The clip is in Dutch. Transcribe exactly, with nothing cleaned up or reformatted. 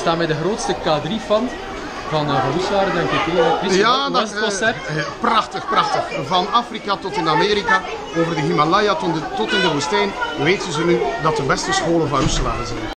staan wij de grootste K drie fan van, uh, van Roeselare, denk ik. Chris, ja, dat is het concept. Uh, prachtig, prachtig. Van Afrika tot in Amerika, over de Himalaya tot, de, tot in de woestijn, weten ze nu dat de beste scholen van Roeselare zijn.